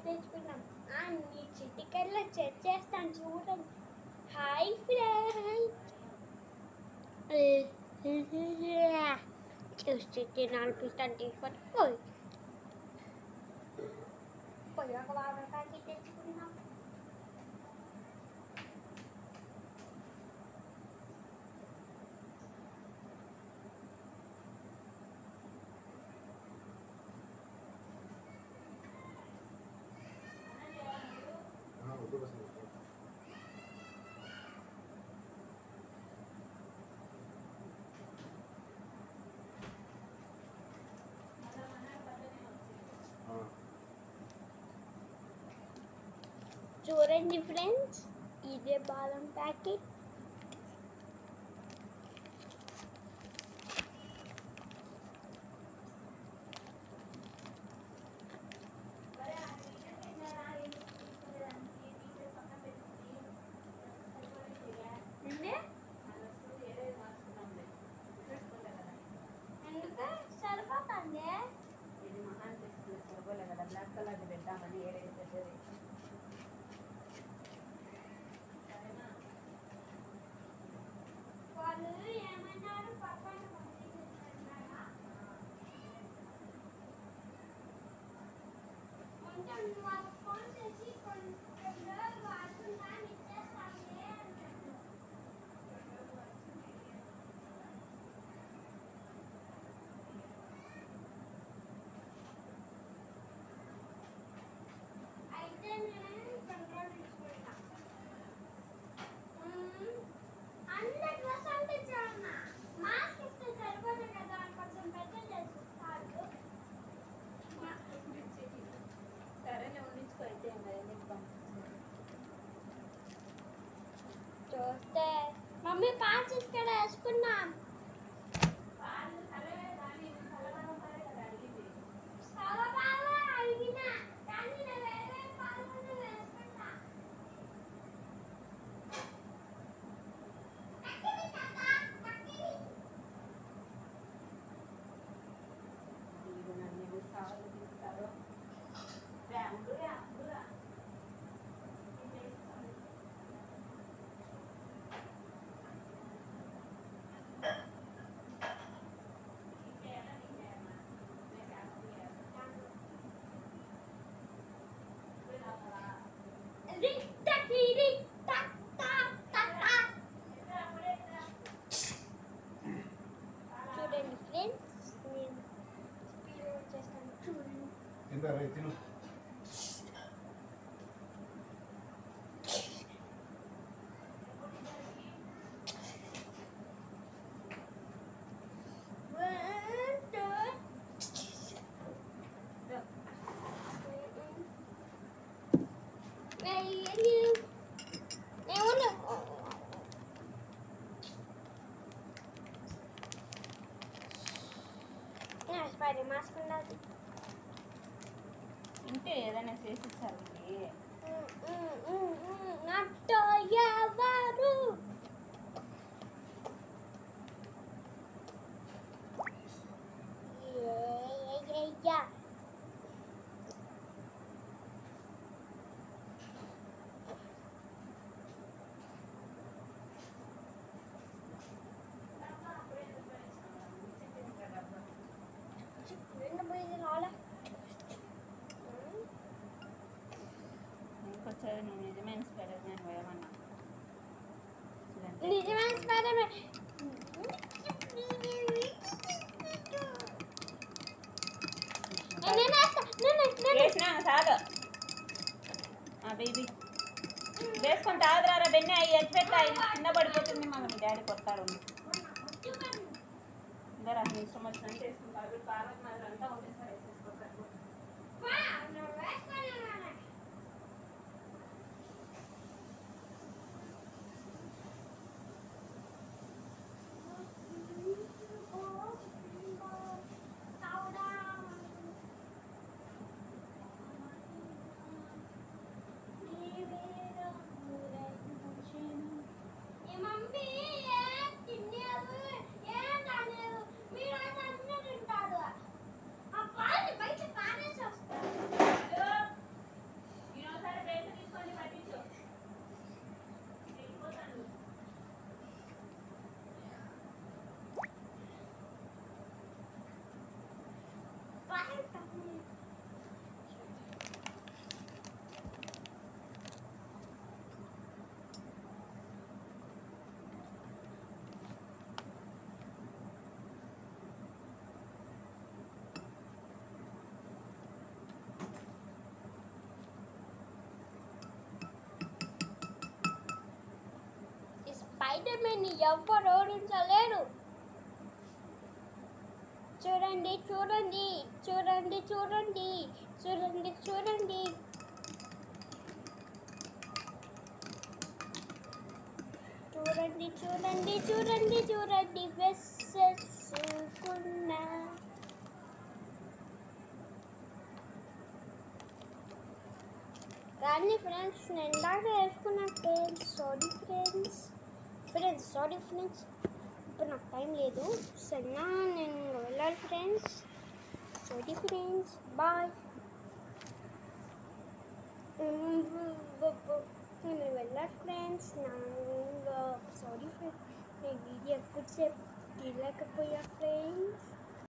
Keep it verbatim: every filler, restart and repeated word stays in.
తెచ్చుకున్నాం. అన్ని చిటికల్లో చేస్తాను చూడండి. హాయ్ ఫ్రెండ్స్, చూస్తే తినాలనిపిస్తాను. తీసుకొని పోయి పోయి ఒక వాటర్ ప్యాకెట్ తెచ్చుకున్నాం. చూడండి ఫ్రెండ్స్, ఇదే బాదం ప్యాకెట్. సరిపోతుంది ఇది మహాన్ సరిపోలే కదా, బ్లాక్ కలర్ పెడతామని ఏడైతే వాళ్ళు ఏమన్నారు పక్కన కొంచెం వాళ్ళు ఫోన్ చేసి కొంచెం వాడుకుంటా ఇచ్చేస్తాను అయితే నేను కంట్రోల్ తీసుకుంటా. అన్ని డ్రెస్ అంటే చాలా మాస్క్ ఇస్తే సరిపోదు కదా, కొంచెం పెద్ద చేస్తాడు. సరే ఉండించుకో అయితే చూస్తే మమ్మీ పాస్ ఇక్కడ వేసుకున్నాం. అడిగినా కానీ వేరే పాలు వేసుకుంటా. చూడండి ఫ్రెండ్స్, నేను స్పీడ్ వచ్చేస్తాను. చూడండి స్పైడీ మాస్క్ ఉండాలి. ఇంటే ఏదైనా చేసిస్తారు నాతో ఎవరు ఇంకొచ్చేది నువ్వు నిజమైన స్పైడర్ మ్యాన్ పోయామన్నా నిజమైన స్పైడర్ మ్యాన్ వేసినా సాగు బేబీ వేసుకొని తాగురారా బెన్ని అవి ఎత్తి పెట్టా ఇది కింద పడిపోతుంది. మాకు మీ డాడీ కొత్తాడు అందరూ అన్ని ఇష్టం వచ్చినట్టు వేసుకుంటారు. పాలకు మాత్రం అంతా ఒకటేసారి వేసేసుకుంటారు. స్పైడర్ మ్యాన్ ఎవ్వరు ఓడించలేరు. చూడండి చూడండి చూడండి చూడండి చూడండి చూడండి చూడండి చూడండి చూడండి చూడండి వేసుకున్నా. కానీ ఫ్రెండ్స్ నేను ఇందాక వేసుకున్నా friends. Sorry friends friends sorry friends ఇప్పుడు నాకు టైం లేదు. సరేనా నేను వెళ్ళాలి ఫ్రెండ్స్. Sorry friends bye. నేను వెళ్ళాలి ఫ్రెండ్స్. నా సారీ ఫ్రెండ్స్ నేను వీడియో ఎక్కువసేపు తీయలేకపోయా ఫ్రెండ్స్.